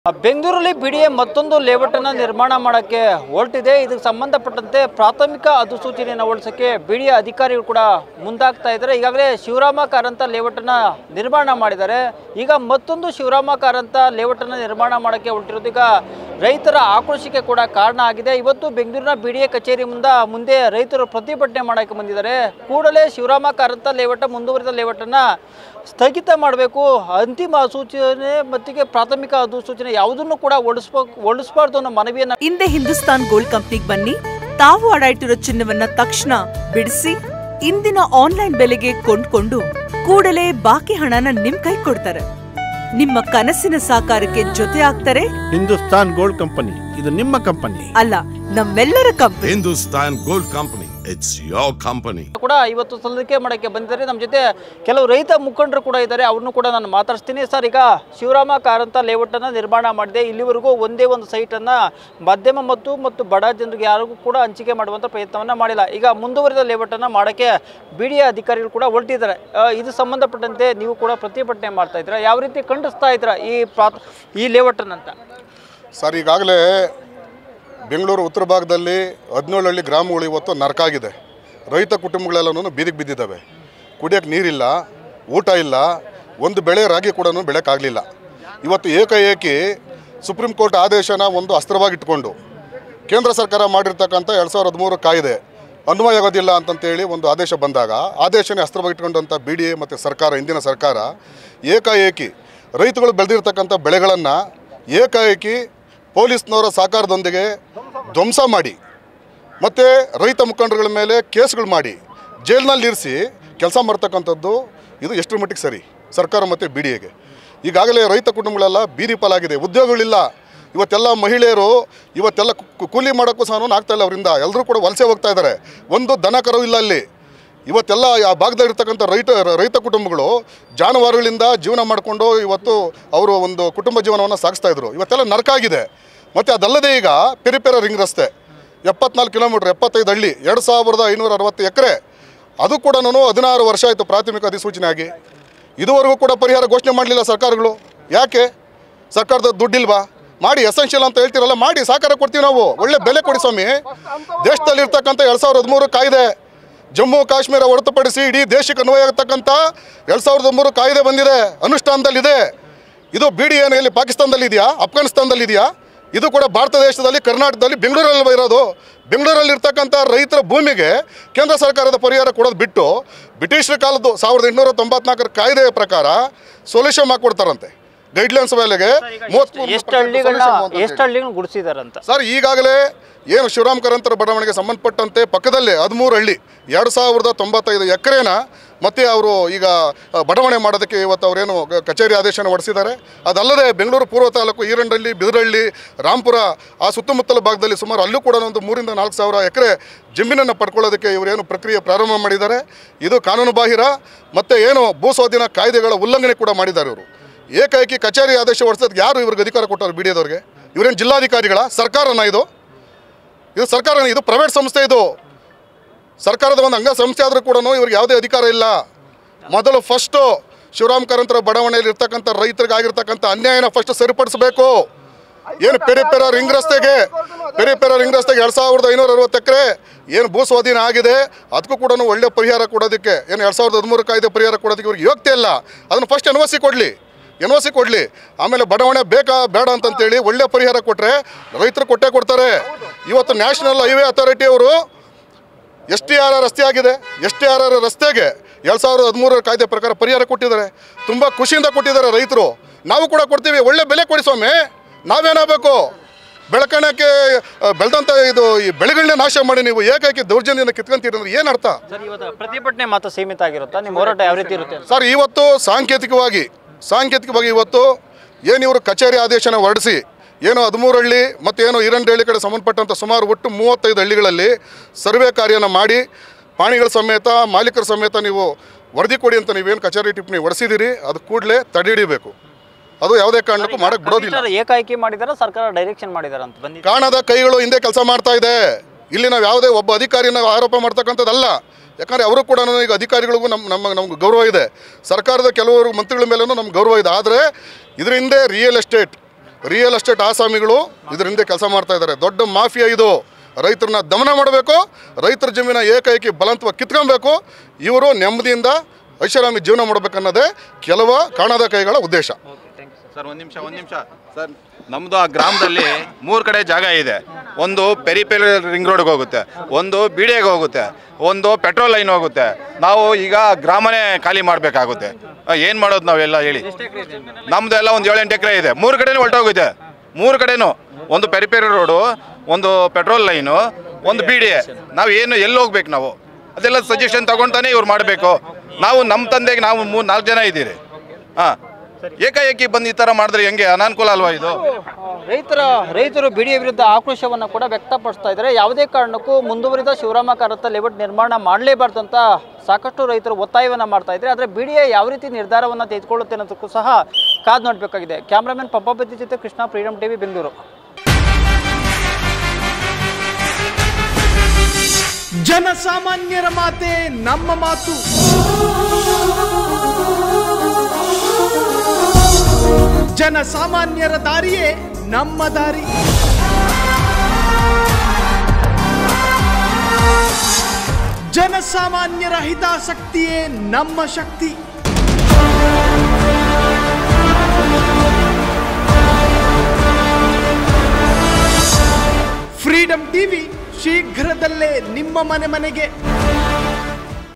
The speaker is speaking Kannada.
ಬೆಂಗಳೂರಲ್ಲಿ ಬಿಡಿಎ ಮತ್ತೊಂದು ಲೇಔಟ್ ಅನ್ನು ನಿರ್ಮಾಣ ಮಾಡಕ್ಕೆ ಹೊರಟಿದೆ. ಇದಕ್ಕೆ ಸಂಬಂಧಪಟ್ಟಂತೆ ಪ್ರಾಥಮಿಕ ಅಧಿಸೂಚನೆಯನ್ನು ಹೊರಡಿಸಕ್ಕೆ ಬಿಡಿಎ ಅಧಿಕಾರಿಗಳು ಕೂಡ ಮುಂದಾಗ್ತಾ ಇದ್ದಾರೆ. ಈಗಾಗಲೇ ಶಿವರಾಮ ಕಾರಂತ ಲೇಔಟ್ ಅನ್ನು ನಿರ್ಮಾಣ ಮಾಡಿದ್ದಾರೆ. ಈಗ ಮತ್ತೊಂದು ಶಿವರಾಮ ಕಾರಂತ ಲೇಔಟ್ ಅನ್ನು ನಿರ್ಮಾಣ ಮಾಡಕ್ಕೆ ಹೊರಟಿರೋದು ಈಗ ರೈತರ ಆಕ್ರೋಶಕ್ಕೆ ಕೂಡ ಕಾರಣ ಆಗಿದೆ. ಇವತ್ತು ಬೆಂಗಳೂರಿನ ಬಿಡಿಎ ಕಚೇರಿ ಮುಂದೆ ರೈತರು ಪ್ರತಿಭಟನೆ ಮಾಡಕ್ಕೆ ಬಂದಿದ್ದಾರೆ. ಕೂಡಲೇ ಶಿವರಾಮ ಕಾರಂತ ಲೇಔಟ್ ಮುಂದುವರಿದ ಲೇಔಟ್ ಅನ್ನು ಸ್ಥಗಿತ ಮಾಡಬೇಕು, ಅಂತಿಮ ಅಧಿಸೂಚನೆ ಮತ್ತಿಗೆ ಪ್ರಾಥಮಿಕ ಅಧಿಸೂಚನೆ ಯಾವುದನ್ನು ಕೂಡ ಹೊರಡಿಸಬಾರ್ದು ಅನ್ನೋ ಮನವಿಯನ್ನ ಹಿಂದೆ ಹಿಂದೂಸ್ತಾನ್ ಗೋಲ್ಡ್ ಕಂಪ್ನಿಗೆ ಬನ್ನಿ. ತಾವು ಅಡ ಇಟ್ಟಿರೋ ಚಿನ್ನವನ್ನ ತಕ್ಷಣ ಬಿಡಿಸಿ ಇಂದಿನ ಆನ್ಲೈನ್ ಬೆಲೆಗೆ ಕೊಂಡ್ಕೊಂಡು ಕೂಡಲೇ ಬಾಕಿ ಹಣನ ನಿಮ್ ಕೈ ಕೊಡ್ತಾರೆ. ನಿಮ್ಮ ಕನಸಿನ ಸಾಕಾರಕ್ಕೆ ಜೊತೆ ಆಗ್ತಾರೆ. ಹಿಂದೂಸ್ತಾನ್ ಗೋಲ್ಡ್ ಕಂಪನಿ, ಇದು ನಿಮ್ಮ ಕಂಪನಿ ಅಲ್ಲ, ನಮ್ಮೆಲ್ಲರ company. Hindustan gold company, it's your company. ಕೂಡ ಇವತ್ತು ಸಲ್ಲಿಕೆ ಮಾಡಕ್ಕೆ ಬಂದಿದ್ದಾರೆ. ನಮ್ಮ ಜೊತೆ ಕೆಲವು ರೈತ ಮುಖಂಡರು ಕೂಡ ಇದ್ದಾರೆ, ಅವ್ರನ್ನು ಕೂಡ ನಾನು ಮಾತಾಡ್ತೀನಿ. ಸರ್, ಈಗ ಶಿವರಾಮ ಕಾರಂತ ಲೇಔಟ್ ಅನ್ನ ನಿರ್ಮಾಣ ಮಾಡಿದೆ. ಇಲ್ಲಿವರೆಗೂ ಒಂದೇ ಒಂದು ಸೈಟ್ ಅನ್ನ ಮಧ್ಯಮ ಮತ್ತು ಬಡ ಜನರಿಗೆ ಯಾರಿಗೂ ಕೂಡ ಹಂಚಿಕೆ ಮಾಡುವಂತ ಪ್ರಯತ್ನವನ್ನ ಮಾಡಿಲ್ಲ. ಈಗ ಮುಂದುವರಿದ ಲೇಔಟ್ ಅನ್ನ ಮಾಡಕ್ಕೆ ಬಿಡಿಎ ಅಧಿಕಾರಿಗಳು ಕೂಡ ಹೊರಟಿದ್ದಾರೆ. ಇದು ಸಂಬಂಧಪಟ್ಟಂತೆ ನೀವು ಕೂಡ ಪ್ರತಿಭಟನೆ ಮಾಡ್ತಾ ಇದ್ದೀರಾ, ಯಾವ ರೀತಿ ಖಂಡಿಸ್ತಾ ಇದ್ದೀರಾ ಈ ಲೇಔಟ್ ಅಂತ? ಸರ್, ಈಗಾಗಲೇ ಬೆಂಗಳೂರು ಉತ್ತರ ಭಾಗದಲ್ಲಿ 17 ಹಳ್ಳಿ ಗ್ರಾಮಗಳು ಇವತ್ತು ನರಕ ಆಗಿದೆ. ರೈತ ಕುಟುಂಬಗಳೆಲ್ಲನೂ ಬೀದಿಗೆ ಬಿದ್ದಿದ್ದಾವೆ. ಕುಡಿಯೋಕ್ಕೆ ನೀರಿಲ್ಲ, ಊಟ ಇಲ್ಲ, ಒಂದು ಬೆಳೆ ರಾಗಿ ಕೂಡ ಬೆಳೆಯೋಕ್ಕಾಗಲಿಲ್ಲ. ಇವತ್ತು ಏಕಾಏಕಿ ಸುಪ್ರೀಂ ಕೋರ್ಟ್ ಆದೇಶನ ಒಂದು ಅಸ್ತ್ರವಾಗಿಟ್ಕೊಂಡು ಕೇಂದ್ರ ಸರ್ಕಾರ ಮಾಡಿರ್ತಕ್ಕಂಥ 2013 ಕಾಯ್ದೆ ಅನ್ವಯ ಆಗೋದಿಲ್ಲ ಅಂತಂತೇಳಿ ಒಂದು ಆದೇಶ ಬಂದಾಗ ಆದೇಶನೇ ಅಸ್ತ್ರವಾಗಿಟ್ಕೊಂಡಂಥ ಬಿಡಿಎ ಮತ್ತು ಸರ್ಕಾರ, ಇಂದಿನ ಸರ್ಕಾರ ಏಕಾಏಕಿ ರೈತಗಳು ಬೆಳೆದಿರ್ತಕ್ಕಂಥ ಬೆಳೆಗಳನ್ನು ಏಕಾಏಕಿ ಪೊಲೀಸ್ನವರ ಸಹಕಾರದೊಂದಿಗೆ ಧ್ವಂಸ ಮಾಡಿ ಮತ್ತು ರೈತ ಮುಖಂಡರುಗಳ ಮೇಲೆ ಕೇಸ್ಗಳು ಮಾಡಿ ಜೈಲಿನಲ್ಲಿ ಇರಿಸಿ ಕೆಲಸ ಮಾಡ್ತಕ್ಕಂಥದ್ದು ಇದು ಎಷ್ಟರ ಮಟ್ಟಿಗೆ ಸರಿ ಸರ್ಕಾರ ಮತ್ತು ಬಿಡಿಎಗೆ? ಈಗಾಗಲೇ ರೈತ ಕುಟುಂಬಗಳೆಲ್ಲ ಬೀದಿ ಪಾಲಾಗಿದೆ, ಉದ್ಯೋಗಗಳಿಲ್ಲ. ಇವತ್ತೆಲ್ಲ ಮಹಿಳೆಯರು ಇವತ್ತೆಲ್ಲ ಕೂಲಿ ಮಾಡೋಕ್ಕೂ ಸಹ ಆಗ್ತಾಯಿಲ್ಲ ಅವರಿಂದ. ಎಲ್ಲರೂ ಕೂಡ ವಲಸೆ ಹೋಗ್ತಾ ಇದ್ದಾರೆ. ಒಂದು ದನ ಕರು ಇಲ್ಲ ಅಲ್ಲಿ. ಇವತ್ತೆಲ್ಲ ಆ ಭಾಗದಲ್ಲಿರ್ತಕ್ಕಂಥ ರೈತ ಕುಟುಂಬಗಳು ಜಾನುವಾರುಗಳಿಂದ ಜೀವನ ಮಾಡಿಕೊಂಡು ಇವತ್ತು ಅವರು ಒಂದು ಕುಟುಂಬ ಜೀವನವನ್ನು ಸಾಗಿಸ್ತಾಯಿದ್ರು. ಇವತ್ತೆಲ್ಲ ನರಕ ಆಗಿದೆ. ಮತ್ತು ಅದಲ್ಲದೆ ಈಗ ಪೆರಿಪೆರ ರಿಂಗ್ ರಸ್ತೆ 74 ಕಿಲೋಮೀಟ್ರ್, 75 ಹಳ್ಳಿ, 2560 ಎಕರೆ, ಅದು ಕೂಡ 16 ವರ್ಷ ಆಯಿತು ಪ್ರಾಥಮಿಕ ಅಧಿಸೂಚನೆ ಆಗಿ. ಇದುವರೆಗೂ ಕೂಡ ಪರಿಹಾರ ಘೋಷಣೆ ಮಾಡಲಿಲ್ಲ ಸರ್ಕಾರಗಳು. ಯಾಕೆ? ಸರ್ಕಾರದ ದುಡ್ಡಿಲ್ವಾ? ಮಾಡಿ, ಎಸೆನ್ಷಿಯಲ್ ಅಂತ ಹೇಳ್ತಿರಲ್ಲ, ಮಾಡಿ, ಸಹಕಾರ ಕೊಡ್ತೀವಿ ನಾವು. ಒಳ್ಳೆ ಬೆಲೆ ಕೊಡಿ ಸ್ವಾಮಿ. ದೇಶದಲ್ಲಿರ್ತಕ್ಕಂಥ 2013 ಕಾಯ್ದೆ ಜಮ್ಮು ಕಾಶ್ಮೀರ ಹೊರತುಪಡಿಸಿ ಇಡೀ ದೇಶಕ್ಕೆ ಅನ್ವಯ ಆಗತಕ್ಕಂಥ 2003 ಕಾಯ್ದೆ ಬಂದಿದೆ, ಅನುಷ್ಠಾನದಲ್ಲಿದೆ. ಇದು ಬಿಡಿಎ ಇಲ್ಲಿ ಪಾಕಿಸ್ತಾನದಲ್ಲಿ ಇದೆಯಾ, ಅಫ್ಘಾನಿಸ್ತಾನದಲ್ಲಿ ಇದೆಯಾ? ಇದು ಕೂಡ ಭಾರತ ದೇಶದಲ್ಲಿ, ಕರ್ನಾಟಕದಲ್ಲಿ, ಬೆಂಗಳೂರಲ್ಲಿ ಇರೋದು. ಬೆಂಗಳೂರಲ್ಲಿರ್ತಕ್ಕಂಥ ರೈತರ ಭೂಮಿಗೆ ಕೇಂದ್ರ ಸರ್ಕಾರದ ಪರಿಹಾರ ಕೊಡೋದು ಬಿಟ್ಟು ಬ್ರಿಟಿಷರ ಕಾಲದ್ದು 1894 ಕಾಯ್ದೆಯ ಪ್ರಕಾರ ಸೊಲ್ಯೂಷನ್ ಮಾಡಿಕೊಡ್ತಾರಂತೆ. ಗೈಡ್ಲೈನ್ಸ್ ಮೇಲೆಗೆ ಎಷ್ಟು ಹಳ್ಳಿಗಳನ್ನ ಗುಡಿಸಿದಾರಂತ ಸರ್. ಈಗಾಗಲೇ ಏನು ಶಿವರಾಮ ಕಾರಂತರ ಬಡಾವಣೆಗೆ ಸಂಬಂಧಪಟ್ಟಂತೆ ಪಕ್ಕದಲ್ಲೇ 13 ಹಳ್ಳಿ 2095 ಎಕರೆನ ಮತ್ತೆ ಅವರು ಈಗ ಬಡಾವಣೆ ಮಾಡೋದಕ್ಕೆ ಇವತ್ತು ಅವರೇನು ಕಚೇರಿ ಆದೇಶನ ಹೊರಡಿಸಿದ್ದಾರೆ. ಅದಲ್ಲದೆ ಬೆಂಗಳೂರು ಪೂರ್ವ ತಾಲೂಕು ಈರಂಡಹಳ್ಳಿ, ಬಿದರಹಳ್ಳಿ, ರಾಂಪುರ ಆ ಸುತ್ತಮುತ್ತಲ ಭಾಗದಲ್ಲಿ ಸುಮಾರು ಅಲ್ಲೂ ಕೂಡ ಒಂದು 3 ರಿಂದ 4 ಸಾವಿರ ಎಕರೆ ಜಮೀನನ್ನು ಪಡ್ಕೊಳ್ಳೋದಕ್ಕೆ ಇವರೇನು ಪ್ರಕ್ರಿಯೆ ಪ್ರಾರಂಭ ಮಾಡಿದ್ದಾರೆ. ಇದು ಕಾನೂನು ಬಾಹಿರ ಮತ್ತು ಏನು ಭೂಸ್ವಾಧೀನ ಕಾಯ್ದೆಗಳ ಉಲ್ಲಂಘನೆ ಕೂಡ ಮಾಡಿದ್ದಾರೆ ಇವರು. ಏಕಾಏಕಿ ಕಚೇರಿ ಆದೇಶ ಹೊರಡಿಸೋದಕ್ಕೆ ಯಾರು ಇವ್ರಿಗೆ ಅಧಿಕಾರ ಕೊಟ್ಟರು? ಬಿಡಿಎದವ್ರಿಗೆ. ಇವರೇನು ಜಿಲ್ಲಾಧಿಕಾರಿಗಳ? ಸರ್ಕಾರನ ಇದು ಸರ್ಕಾರ, ಇದು ಪ್ರೈವೇಟ್ ಸಂಸ್ಥೆ. ಇದು ಸರ್ಕಾರದ ಒಂದು ಅಂಗ ಸಂಸ್ಥೆ ಆದರೂ ಕೂಡ ಇವ್ರಿಗೆ ಯಾವುದೇ ಅಧಿಕಾರ ಇಲ್ಲ. ಮೊದಲು ಫಸ್ಟು ಶಿವರಾಮ ಕಾರಂತರ ಬಡಾವಣೆಯಲ್ಲಿ ಇರ್ತಕ್ಕಂಥ ರೈತರಿಗೆ ಆಗಿರ್ತಕ್ಕಂಥ ಅನ್ಯಾಯನ ಫಸ್ಟ್ ಸರಿಪಡಿಸಬೇಕು. ಏನು ಪೆರಿಪೆರ ರಿಂಗ್ ರಸ್ತೆಗೆ 2560 ಎಕರೆ ಏನು ಭೂಸ್ವಾಧೀನ ಆಗಿದೆ, ಅದಕ್ಕೂ ಕೂಡ ಒಳ್ಳೆ ಪರಿಹಾರ ಕೊಡೋದಕ್ಕೆ ಏನು 2013 ಕಾಯ್ದೆ ಪರಿಹಾರ ಕೊಡೋದಕ್ಕೆ ಇವ್ರಿಗೆ ಯೋಗ್ಯತೆ ಇಲ್ಲ. ಅದನ್ನು ಫಸ್ಟ್ ಎನ್ ಒ ಸಿ ಕೊಡಲಿ. ಆಮೇಲೆ ಬಡಾವಣೆ ಬೇಕಾ ಬೇಡ ಅಂತಂತೇಳಿ ಒಳ್ಳೆ ಪರಿಹಾರ ಕೊಟ್ಟರೆ ರೈತರು ಕೊಟ್ಟೇ ಕೊಡ್ತಾರೆ. ಇವತ್ತು ನ್ಯಾಷನಲ್ ಹೈವೇ ಅಥಾರಿಟಿ ಅವರು STR ರಸ್ತೆ ಆಗಿದೆ. STR ರಸ್ತೆಗೆ 2013 ಕಾಯ್ದೆ ಪ್ರಕಾರ ಪರಿಹಾರ ಕೊಟ್ಟಿದ್ದಾರೆ. ತುಂಬ ಖುಷಿಯಿಂದ ಕೊಟ್ಟಿದ್ದಾರೆ ರೈತರು. ನಾವು ಕೂಡ ಕೊಡ್ತೀವಿ. ಒಳ್ಳೆ ಬೆಲೆ ಕೊಡಿ ಸ್ವಾಮಿ. ನಾವೇನಾಗಬೇಕು? ಬೆಳಕಣಕ್ಕೆ ಬೆಳೆದಂಥ ಇದು ಈ ಬೆಳೆಗಳನ್ನೇ ನಾಶ ಮಾಡಿ ನೀವು ಏಕಾಏಕಿ ದೌರ್ಜನ್ಯನ ಕಿತ್ಕೊಂತೀರಿ ಅಂದ್ರೆ ಏನು ಅರ್ಥ? ಸರ್, ಇವತ್ತು ಪ್ರತಿಭಟನೆ ಮಾತ್ರ ಸೀಮಿತ ಆಗಿರುತ್ತಾ? ನಿಮ್ಮ ಹೋರಾಟ ಯಾವ ರೀತಿ ಇರುತ್ತೆ ಸರ್? ಇವತ್ತು ಸಾಂಕೇತಿಕವಾಗಿ ಇವತ್ತು ಏನು ಇವರು ಕಚೇರಿ ಆದೇಶನ ಹೊರಡಿಸಿ ಏನು 13 ಹಳ್ಳಿ ಮತ್ತು ಏನು ಈರಂಡಹಳ್ಳಿ ಕಡೆ ಸಂಬಂಧಪಟ್ಟಂಥ ಸುಮಾರು ಒಟ್ಟು 35 ಹಳ್ಳಿಗಳಲ್ಲಿ ಸರ್ವೆ ಕಾರ್ಯನ ಮಾಡಿ ಪಾಣಿಗಳ ಸಮೇತ ಮಾಲೀಕರ ಸಮೇತ ನೀವು ವರದಿ ಕೊಡಿ ಅಂತ ನೀವೇನು ಕಚೇರಿ ಟಿಪ್ಪಣಿ ಹೊಡೆಸಿದ್ದೀರಿ, ಅದು ಕೂಡಲೇ ತಡೆ ಹಿಡಿಬೇಕು. ಅದು ಯಾವುದೇ ಕಾರಣಕ್ಕೂ ಮಾಡಕ್ಕೆ ಬಿಡೋದಿಲ್ಲ. ಏಕಾಏಕಿ ಮಾಡಿದಾರ, ಸರ್ಕಾರ ಡೈರೆಕ್ಷನ್ ಮಾಡಿದಾರ ಅಂತ ಬಂದಿದೆ. ಕಾಣದ ಕೈಗಳು ಹಿಂದೆ ಕೆಲಸ ಮಾಡ್ತಾ ಇದೆ. ಇಲ್ಲಿ ನಾವು ಯಾವುದೇ ಒಬ್ಬ ಅಧಿಕಾರಿನ ಆರೋಪ ಮಾಡ್ತಕ್ಕಂಥದ್ದಲ್ಲ. ಯಾಕಂದರೆ ಅವರು ಕೂಡ ಈಗ ಅಧಿಕಾರಿಗಳಿಗೂ ನಮ್ಗೆ ಗೌರವ ಇದೆ. ಸರ್ಕಾರದ ಕೆಲವರು ಮಂತ್ರಿಗಳ ಮೇಲೂ ನಮ್ಗೆ ಗೌರವ ಇದೆ. ಆದರೆ ಇದರ ಹಿಂದೆ ರಿಯಲ್ ಎಸ್ಟೇಟ್ ರಿಯಲ್ ಎಸ್ಟೇಟ್ ಆಸಾಮಿಗಳು ಇದರ ಹಿಂದೆ ಕೆಲಸ ಮಾಡ್ತಾ ಇದ್ದಾರೆ. ದೊಡ್ಡ ಮಾಫಿಯಾ ಇದು. ರೈತರನ್ನ ದಮನ ಮಾಡಬೇಕು, ರೈತರ ಜಮೀನ ಏಕೈಕಿ ಬಲವಂತವಾಗಿ ಕಿತ್ಕೊಬೇಕು, ಇವರು ನೆಮ್ಮದಿಯಿಂದ ಐಷಾರಾಮಿ ಜೀವನ ಮಾಡಬೇಕನ್ನೋದೇ ಕೆಲವು ಕಾಣದ ಕೈಗಳ ಉದ್ದೇಶ. ಸರ್ ಒಂದು ನಿಮಿಷ ಸರ್, ನಮ್ಮದು ಆ ಗ್ರಾಮದಲ್ಲಿ 3 ಕಡೆ ಜಾಗ ಇದೆ. ಒಂದು ಪೆರಿಪೆರಿ ರಿಂಗ್ ರೋಡ್ಗೆ ಹೋಗುತ್ತೆ, ಒಂದು ಬಿಡಿಗೆ ಹೋಗುತ್ತೆ, ಒಂದು ಪೆಟ್ರೋಲ್ ಲೈನ್ ಹೋಗುತ್ತೆ. ನಾವು ಈಗ ಗ್ರಾಮನೇ ಖಾಲಿ ಮಾಡಬೇಕಾಗುತ್ತೆ. ಏನು ಮಾಡೋದು ನಾವೆಲ್ಲ ಹೇಳಿ? ನಮ್ಮದು ಎಲ್ಲ ಒಂದು 7-8 ಎಕರೆ ಇದೆ. 3 ಕಡೆನೂ ಹೊರಟೋಗುತ್ತೆ. 3 ಕಡೆನೂ ಒಂದು ಪೆರಿಪೆರಿ ರೋಡು, ಒಂದು ಪೆಟ್ರೋಲ್ ಲೈನು, ಒಂದು ಬಿ ಡಿ. ನಾವು ಏನು ಎಲ್ಲಿ ಹೋಗ್ಬೇಕು? ನಾವು ಅದೆಲ್ಲ ಸಜೆಷನ್ ತಗೊಳ್ತಾನೆ ಇವ್ರು ಮಾಡಬೇಕು. ನಾವು ನಮ್ಮ ತಂದೆಗೆ ನಾವು 3-4 ಜನ ಇದ್ದೀರಿ. ಹಾಂ, ಏಕಾಏಕಿ ಬಂದು ಈ ಥರ ಮಾಡಿದ್ರೆ ಹೆಂಗೆ? ಅನಾನುಕೂಲ ಅಲ್ವಾ ಇದು? ರೈತರು ಬಿಡಿಯ ವಿರುದ್ಧ ಆಕ್ರೋಶವನ್ನು ಕೂಡ ವ್ಯಕ್ತಪಡಿಸ್ತಾ ಇದ್ದಾರೆ. ಯಾವುದೇ ಕಾರಣಕ್ಕೂ ಮುಂದುವರಿದ ಶಿವರಾಮ ಕಾರಂತ ಲೇಔಟ್ ನಿರ್ಮಾಣ ಮಾಡಲೇಬಾರ್ದು ಅಂತ ಸಾಕಷ್ಟು ರೈತರು ಒತ್ತಾಯವನ್ನು ಮಾಡ್ತಾ ಇದ್ದಾರೆ. ಆದರೆ ಬಿಡಿಎ ಯಾವ ರೀತಿ ನಿರ್ಧಾರವನ್ನು ತೆಗೆದುಕೊಳ್ಳುತ್ತೆ ಅನ್ನೋದಕ್ಕೂ ಸಹ ಕಾದು ನೋಡಬೇಕಾಗಿದೆ. ಕ್ಯಾಮ್ರಾಮನ್ ಪಂಪಾಪತಿ ಜೊತೆ ಕೃಷ್ಣ, ಫ್ರೀಡಮ್ ಟಿವಿ, ಬೆಂಗಳೂರು. ಜನಸಾಮಾನ್ಯರ ಮಾತೆ ನಮ್ಮ ಮಾತು. ಜನಸಾಮಾನ್ಯರ ದಾರಿಯೇ ನಮ್ಮ ದಾರಿ. ಜನಸಾಮಾನ್ಯರ ಹಿತಾಸಕ್ತಿಯೇ ನಮ್ಮ ಶಕ್ತಿ. ಫ್ರೀಡಮ್ ಟಿವಿ ಶೀಘ್ರದಲ್ಲೇ ನಿಮ್ಮ ಮನೆಗೆ.